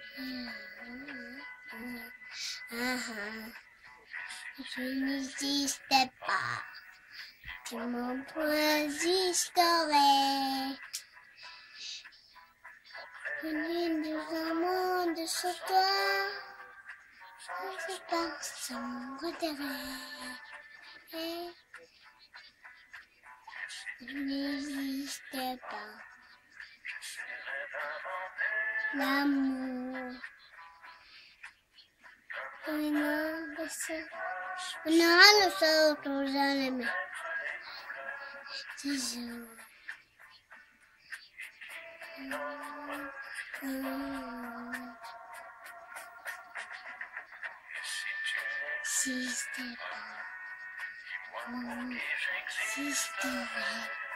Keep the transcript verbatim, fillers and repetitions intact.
Je n'existais pas, tu m'en existerais. Venu dans un monde sur toi, je pense sans intérêt. Je n'existais pas. L'amour. On a le seul. On a le seul pour jamais. Toujours. Si c'était pas. Si c'était